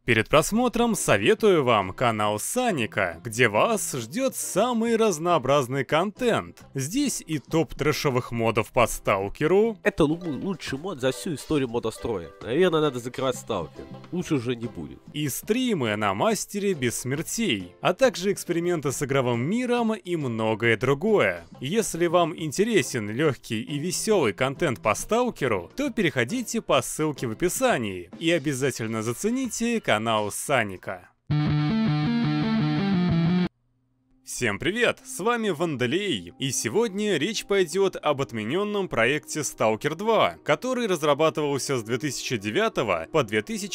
Перед просмотром советую вам канал Саника, где вас ждет самый разнообразный контент. Здесь и топ трэшовых модов по сталкеру. Это лучший мод за всю историю модостроя. Наверное, надо закрывать сталкер. Лучше уже не будет. И стримы на мастере без смертей, а также эксперименты с игровым миром и многое другое. Если вам интересен легкий и веселый контент по сталкеру, то переходите по ссылке в описании и обязательно зацените канал Саника. Всем привет, с вами Вандалей, и сегодня речь пойдет об отмененном проекте Stalker 2, который разрабатывался с 2009 по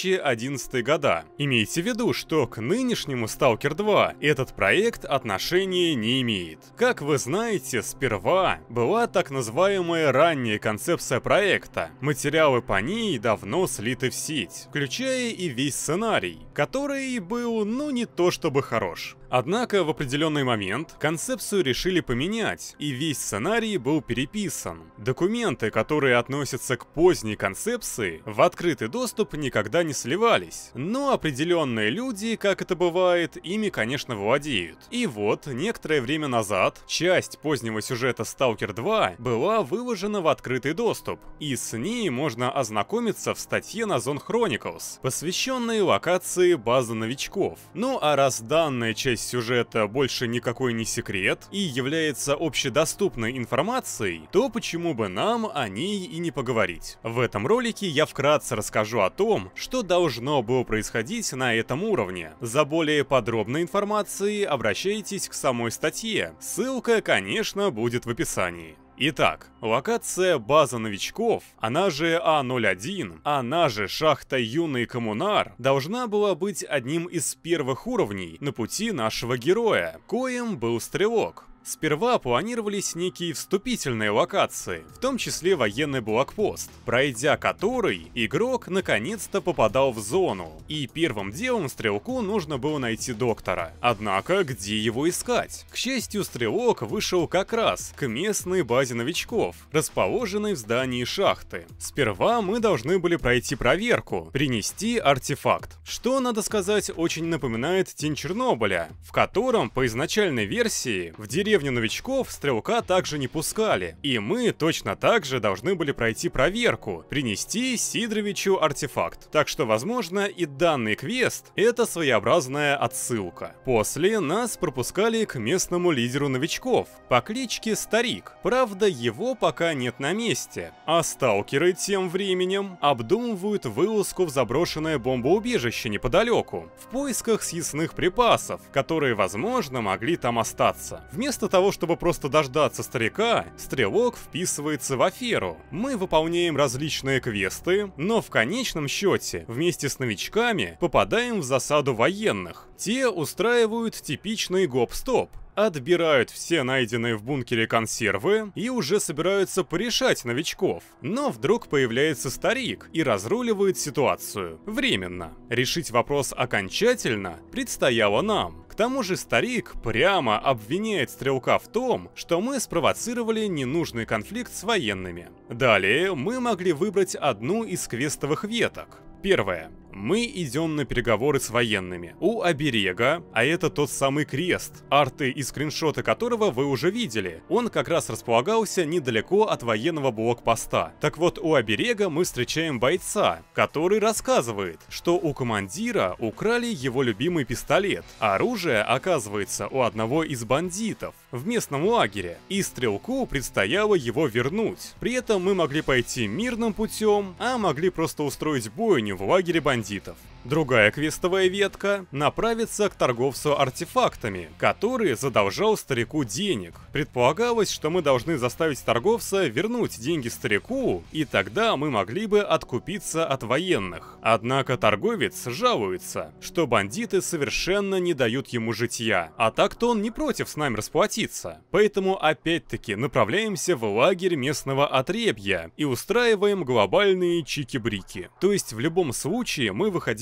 2011 года. Имейте в виду, что к нынешнему Stalker 2 этот проект отношения не имеет. Как вы знаете, сперва была так называемая ранняя концепция проекта. Материалы по ней давно слиты в сеть, включая и весь сценарий, который был, не то чтобы хорош. Однако в определенный момент концепцию решили поменять, и весь сценарий был переписан. Документы, которые относятся к поздней концепции, в открытый доступ никогда не сливались, но определенные люди, как это бывает, ими, конечно, владеют. И вот, некоторое время назад, часть позднего сюжета Stalker 2 была выложена в открытый доступ, и с ней можно ознакомиться в статье на Zone Chronicles, посвященной локации базы новичков. Ну а раз данная часть сюжета больше никакой не секрет и является общедоступной информацией, то почему бы нам о ней и не поговорить? В этом ролике я вкратце расскажу о том, что должно было происходить на этом уровне. За более подробной информацией обращайтесь к самой статье, ссылка, конечно, будет в описании. Итак, локация база новичков, она же А01, она же шахта Юный Коммунар, должна была быть одним из первых уровней на пути нашего героя, коим был Стрелок. Сперва планировались некие вступительные локации, в том числе военный блокпост, пройдя который, игрок наконец-то попадал в зону, и первым делом Стрелку нужно было найти доктора. Однако, где его искать? К счастью, Стрелок вышел как раз к местной базе новичков, расположенной в здании шахты. Сперва мы должны были пройти проверку, принести артефакт, что, надо сказать, очень напоминает Тень Чернобыля, в котором по изначальной версии в деревне новичков Стрелка также не пускали, и мы точно так же должны были пройти проверку, принести Сидоровичу артефакт. Так что, возможно, и данный квест — это своеобразная отсылка. После нас пропускали к местному лидеру новичков по кличке Старик. Правда, его пока нет на месте. А сталкеры тем временем обдумывают вылазку в заброшенное бомбоубежище неподалеку, в поисках съестных припасов, которые, возможно, могли там остаться. Вместо того, чтобы просто дождаться Старика, Стрелок вписывается в аферу. Мы выполняем различные квесты, но в конечном счете вместе с новичками попадаем в засаду военных. Те устраивают типичный гоп-стоп, отбирают все найденные в бункере консервы и уже собираются порешать новичков. Но вдруг появляется Старик и разруливает ситуацию. Временно. Решить вопрос окончательно предстояло нам. К тому же Старик прямо обвиняет Стрелка в том, что мы спровоцировали ненужный конфликт с военными. Далее мы могли выбрать одну из квестовых веток. Первое. Мы идем на переговоры с военными. У оберега, а это тот самый крест, арты и скриншоты которого вы уже видели, он как раз располагался недалеко от военного блокпоста. Так вот, у оберега мы встречаем бойца, который рассказывает, что у командира украли его любимый пистолет. Оружие оказывается у одного из бандитов в местном лагере, и Стрелку предстояло его вернуть. При этом мы могли пойти мирным путем, а могли просто устроить бойню в лагере бандитов. Другая квестовая ветка направится к торговцу артефактами, который задолжал Старику денег. Предполагалось, что мы должны заставить торговца вернуть деньги Старику, и тогда мы могли бы откупиться от военных. Однако торговец жалуется, что бандиты совершенно не дают ему житья, а так-то он не против с нами расплатиться. Поэтому опять-таки направляемся в лагерь местного отребья и устраиваем глобальные чики-брики. То есть в любом случае мы выходили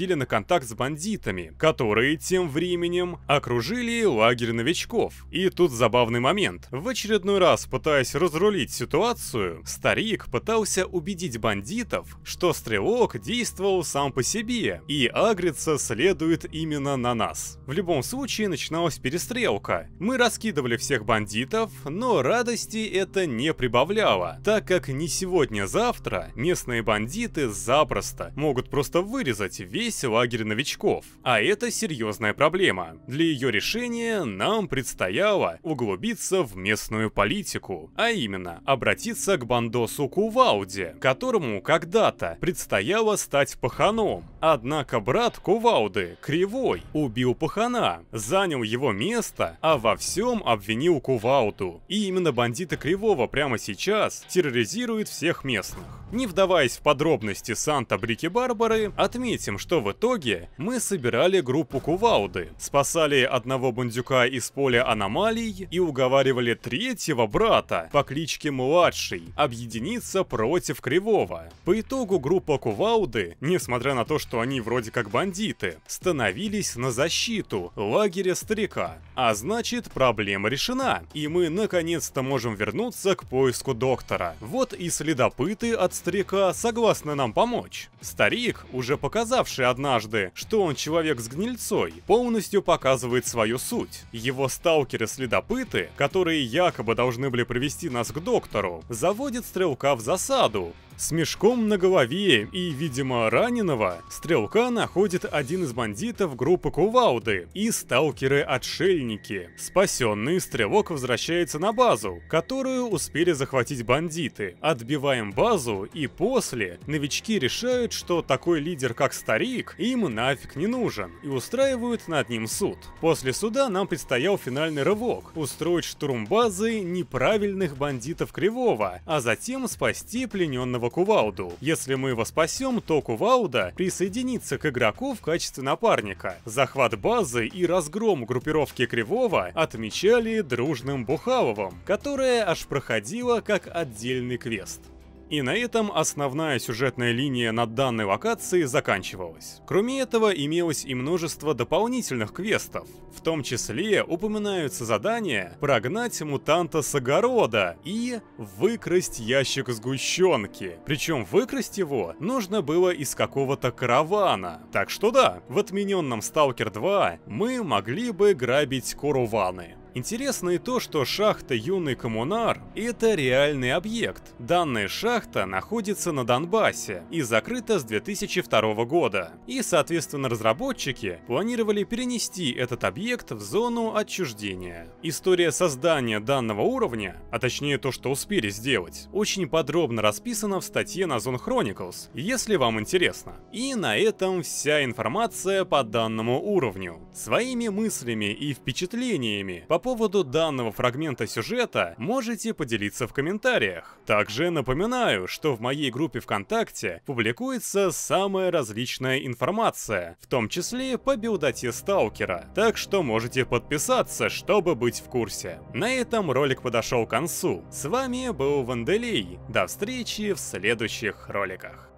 выходили на контакт с бандитами, которые тем временем окружили лагерь новичков. И тут забавный момент. В очередной раз, пытаясь разрулить ситуацию, старик пытался убедить бандитов, что стрелок действовал сам по себе, и агриться следует именно на нас. В любом случае начиналась перестрелка. Мы раскидывали всех бандитов, но радости это не прибавляло, так как не сегодня-завтра местные бандиты запросто могут просто вырезать весь лагерь новичков. А это серьезная проблема. Для ее решения нам предстояло углубиться в местную политику, а именно обратиться к бандосу Кувалде, которому когда-то предстояло стать паханом. Однако брат Кувалды, Кривой, убил пахана, занял его место, а во всем обвинил Кувалду. И именно бандиты Кривого прямо сейчас терроризируют всех местных. Не вдаваясь в подробности Санта-Брики-Барбары, отметим, что в итоге мы собирали группу Кувалды, спасали одного бандюка из поля аномалий и уговаривали третьего брата по кличке Младший объединиться против Кривого. По итогу группа Кувалды, несмотря на то, что они вроде как бандиты, становились на защиту лагеря старика. А значит, проблема решена, и мы наконец-то можем вернуться к поиску доктора. Вот и следопыты от старика согласны нам помочь. Старик, уже показавший однажды, что он человек с гнильцой, полностью показывает свою суть. Его сталкеры-следопыты, которые якобы должны были привести нас к доктору, заводят стрелка в засаду. С мешком на голове и, видимо, раненого, стрелка находит один из бандитов группы Кувалды и сталкеры-отшельники. Спасенный стрелок возвращается на базу, которую успели захватить бандиты. Отбиваем базу, и после новички решают, что такой лидер, как старик, им нафиг не нужен, и устраивают над ним суд. После суда нам предстоял финальный рывок — устроить штурм базы неправильных бандитов Кривого, а затем спасти плененного Кувалду. Если мы его спасем, то Кувалда присоединится к игроку в качестве напарника. Захват базы и разгром группировки Кривого отмечали дружным Бухаловым, которая аж проходила как отдельный квест. И на этом основная сюжетная линия над данной локацией заканчивалась. Кроме этого, имелось и множество дополнительных квестов. В том числе упоминаются задания прогнать мутанта с огорода и выкрасть ящик сгущенки. Причем выкрасть его нужно было из какого-то каравана. Так что да, в отмененном Stalker 2 мы могли бы грабить караваны. Интересно и то, что шахта Юный Коммунар — это реальный объект. Данная шахта находится на Донбассе и закрыта с 2002 года. И, соответственно, разработчики планировали перенести этот объект в зону отчуждения. История создания данного уровня, а точнее то, что успели сделать, очень подробно расписана в статье на Zone Chronicles, если вам интересно. И на этом вся информация по данному уровню. Своими мыслями и впечатлениями по поводу данного фрагмента сюжета можете поделиться в комментариях. Также напоминаю, что в моей группе ВКонтакте публикуется самая различная информация, в том числе по билдоте Сталкера, так что можете подписаться, чтобы быть в курсе. На этом ролик подошел к концу. С вами был Ванделей. До встречи в следующих роликах.